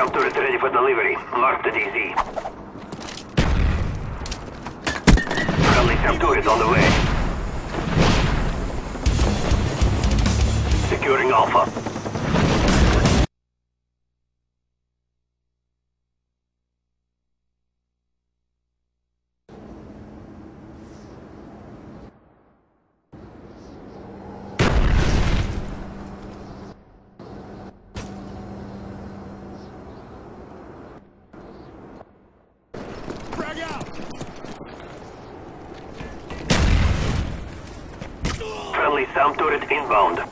SAM turret ready for delivery. Mark the DZ. Friendly SAM turret on the way. Securing Alpha. Friendly SAM turret inbound.